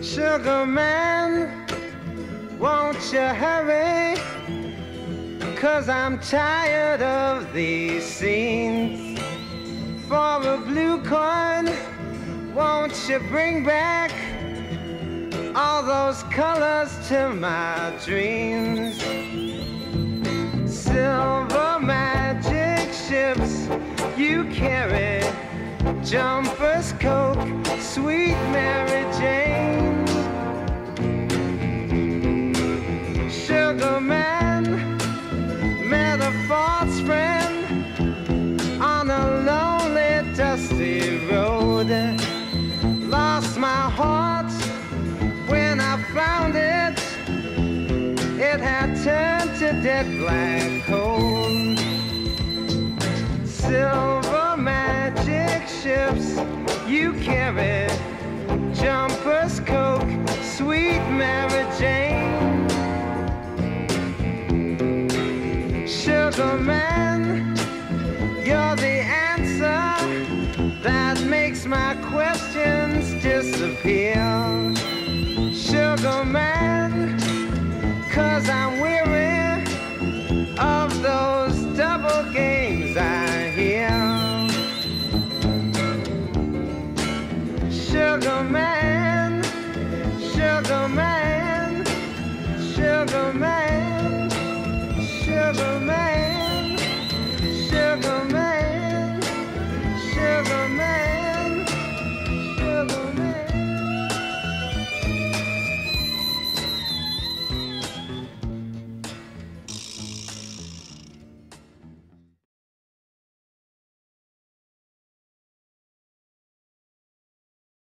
Sugar man, won't you hurry? 'Cause I'm tired of these scenes. For a blue coin, won't you bring back all those colors to my dreams? Silver magic ships you carry, jumpers, Coke, sweet Mary Jane. Sugar man met a false friend on a lonely, dusty road. Lost my heart when I found it. It had turned to dead black coal. Silver magic ships you carry, jumpers, Coke, sweet Mary Jane. Sugar man, you're the answer that makes my questions disappear. Sugar man, 'cause I'm